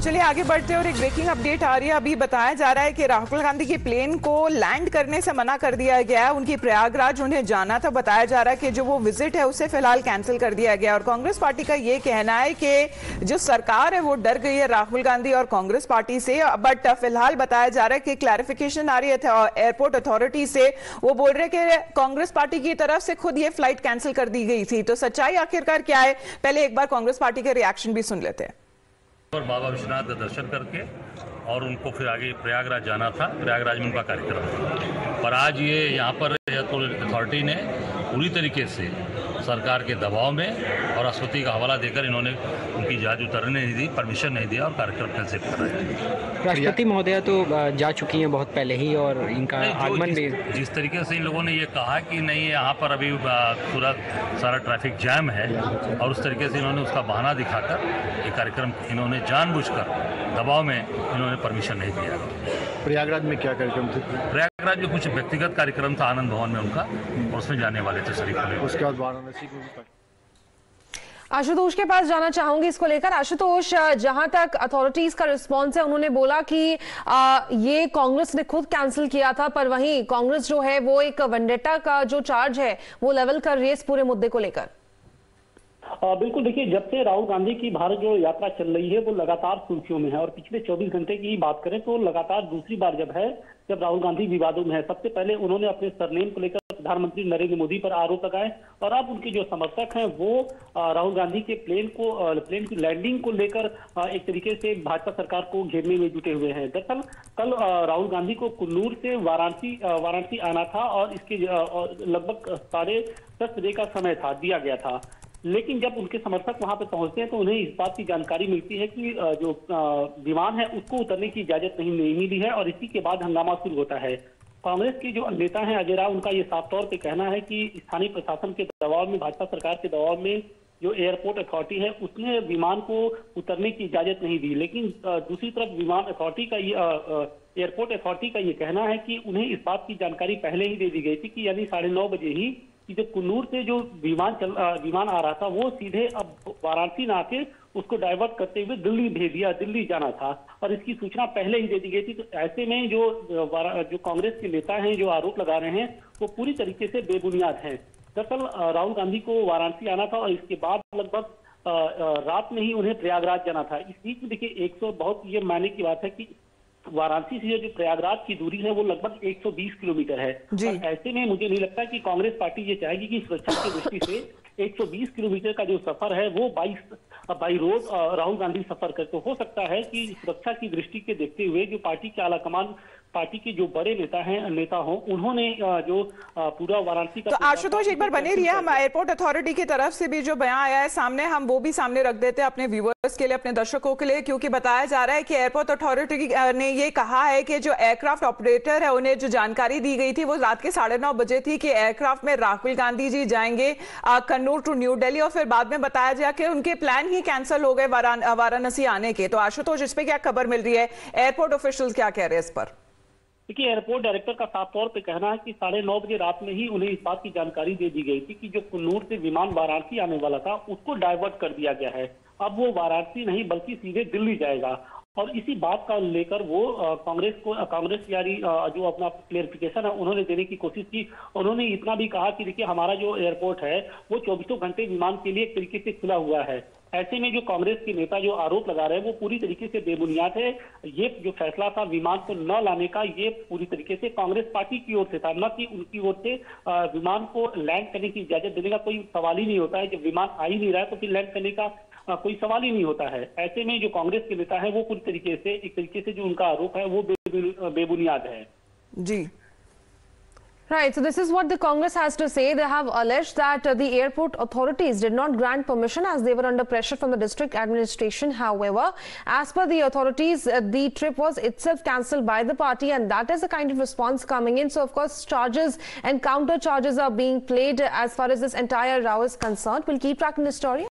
चलिए आगे बढ़ते हैं और एक ब्रेकिंग अपडेट आ रही है। अभी बताया जा रहा है कि राहुल गांधी की प्लेन को लैंड करने से मना कर दिया गया है। उनकी प्रयागराज उन्हें जाना था। बताया जा रहा है कि जो वो विजिट है उसे फिलहाल कैंसिल कर दिया गया। और कांग्रेस पार्टी का ये कहना है कि जो सरकार है वो डर गई है राहुल गांधी और कांग्रेस पार्टी से। बट फिलहाल बताया जा रहा है कि क्लैरिफिकेशन आ रही है एयरपोर्ट अथॉरिटी से। वो बोल रहे कि कांग्रेस पार्टी की तरफ से खुद ये फ्लाइट कैंसिल कर दी गई थी। तो सच्चाई आखिरकार क्या है, पहले एक बार कांग्रेस पार्टी के रिएक्शन भी सुन लेते हैं। और बाबा विश्वनाथ का दर्शन करके और उनको फिर आगे प्रयागराज जाना था। प्रयागराज में उनका कार्यक्रम था, पर आज ये यहाँ पर एयरपोर्ट अथॉरिटी ने पूरी तरीके से सरकार के दबाव में और राष्ट्रपति का हवाला देकर इन्होंने उनकी जहाज उतरने नहीं दी, परमिशन नहीं दिया और कार्यक्रम कैंसिल कराया। राष्ट्रपति महोदया तो जा चुकी हैं बहुत पहले ही और इनका आगमन भी जिस तरीके से इन लोगों ने ये कहा कि नहीं यहाँ पर अभी पूरा सारा ट्रैफिक जैम है और उस तरीके से इन्होंने उसका बहाना दिखाकर ये कार्यक्रम इन्होंने जानबूझकर दबाव में इन्होंने परमिशन नहीं दिया। प्रयागराज में क्या कार्यक्रम थे? प्रयागराज में कुछ व्यक्तिगत कार्यक्रम था आनंद भवन में उनका, और उसमें जाने वाले थे शरीफ होने। उसके बाद वाराणसी को आशुतोष के पास जाना चाहूंगी इसको लेकर। आशुतोष, जहां तक अथॉरिटीज का रिस्पांस है, उन्होंने बोला कि ये कांग्रेस ने खुद कैंसिल किया था, पर वहीं कांग्रेस जो है वो एक वेंडेटा का जो चार्ज है वो लेवल कर रही है इस पूरे मुद्दे को लेकर। बिल्कुल, देखिए, जब से राहुल गांधी की भारत जो यात्रा चल रही है वो लगातार सुर्खियों में है और पिछले 24 घंटे की बात करें तो लगातार दूसरी बार जब राहुल गांधी विवादों में है। सबसे पहले उन्होंने अपने सरनेम को लेकर प्रधानमंत्री नरेंद्र मोदी पर आरोप लगाए और अब उनके जो समर्थक हैं वो राहुल गांधी के प्लेन की लैंडिंग को लेकर एक तरीके से भाजपा सरकार को घेरने में जुटे हुए हैं। दरअसल कल राहुल गांधी को कुन्नूर से वाराणसी आना था और इसके लगभग 10:30 बजे का समय दिया गया था। लेकिन जब उनके समर्थक वहां पे पहुंचते हैं तो उन्हें इस बात की जानकारी मिलती है कि जो विमान है उसको उतरने की इजाजत नहीं मिली है और इसी के बाद हंगामा शुरू होता है। कांग्रेस के जो नेता हैं अजय राव, उनका ये साफ तौर पे कहना है कि स्थानीय प्रशासन के दबाव में, भाजपा सरकार के दबाव में जो एयरपोर्ट अथॉरिटी है उसने विमान को उतरने की इजाजत नहीं दी। लेकिन दूसरी तरफ एयरपोर्ट अथॉरिटी का ये कहना है कि उन्हें इस बात की जानकारी पहले ही दे दी गई थी कि यानी 9:30 बजे ही कि जो कुन्नूर से जो विमान आ रहा था वो सीधे अब वाराणसी ना आके उसको डाइवर्ट करते हुए दिल्ली जाना था और इसकी सूचना पहले ही दे दी गई थी। तो ऐसे में जो कांग्रेस के नेता हैं जो आरोप लगा रहे हैं वो पूरी तरीके से बेबुनियाद हैं। दरअसल राहुल गांधी को वाराणसी आना था और इसके बाद लगभग रात में ही उन्हें प्रयागराज जाना था। इस बीच में देखिए बहुत ये मायने की बात है कि वाराणसी से जो प्रयागराज की दूरी है वो लगभग 120 किलोमीटर है। और ऐसे में मुझे नहीं लगता कि कांग्रेस पार्टी ये चाहेगी कि सुरक्षा की दृष्टि से 120 किलोमीटर का जो सफर है वो बाई रोड राहुल गांधी सफर करे। तो हो सकता है कि सुरक्षा की दृष्टि के देखते हुए जो पार्टी के आलाकमान, पार्टी के जो बड़े नेता हो, उन्होंने जो पूरा वाराणसी का। तो आशुतोष एक बार बने रहिए, हम एयरपोर्ट अथॉरिटी की तरफ से भी जो बयान आया है सामने, हम वो भी सामने रख देते हैं अपने व्यूअर्स के लिए, अपने दर्शकों के लिए, क्योंकि बताया जा रहा है कि एयरपोर्ट अथॉरिटी ने ये कहा है कि जो एयरक्राफ्ट ऑपरेटर है उन्हें जो जानकारी दी गई थी वो रात के 9:30 बजे थी कि एयरक्राफ्ट में राहुल गांधी जी जाएंगे कन्नूर टू न्यू दिल्ली, और फिर बाद में बताया गया कि उनके प्लान ही कैंसिल हो गए वाराणसी आने के। तो आशुतोष, इस पे क्या खबर मिल रही है, एयरपोर्ट ऑफिशियल्स क्या कह रहे हैं इस पर? देखिए, एयरपोर्ट डायरेक्टर का साफ तौर पे कहना है कि 9:30 बजे रात में ही उन्हें इस बात की जानकारी दे दी गई थी कि जो कुन्नूर से विमान वाराणसी आने वाला था उसको डाइवर्ट कर दिया गया है। अब वो वाराणसी नहीं बल्कि सीधे दिल्ली जाएगा और इसी बात का लेकर वो कांग्रेस यानी जो अपना क्लेरिफिकेशन है उन्होंने देने की कोशिश की। उन्होंने इतना भी कहा कि देखिए, हमारा जो एयरपोर्ट है वो 24 घंटे विमान के लिए एक तरीके से खुला हुआ है। ऐसे में जो कांग्रेस के नेता जो आरोप लगा रहे हैं वो पूरी तरीके से बेबुनियाद है। ये जो फैसला था विमान को न लाने का, ये पूरी तरीके से कांग्रेस पार्टी की ओर से था, न कि उनकी ओर से विमान को लैंड करने की इजाजत देने का कोई सवाल ही नहीं होता है। जब विमान आ ही नहीं रहा है तो फिर लैंड करने का कोई सवाल ही नहीं होता है। ऐसे में जो कांग्रेस के नेता है वो पूरी एक तरीके से जो उनका आरोप है वो बेबुनियाद है। जी, Right, so this is what the Congress has to say. They have alleged that the airport authorities did not grant permission as they were under pressure from the district administration. However, as per the authorities, the trip was itself cancelled by the party, and that is the kind of response coming in. So, of course, charges and counter charges are being played as far as this entire row is concerned. We'll keep tracking the story.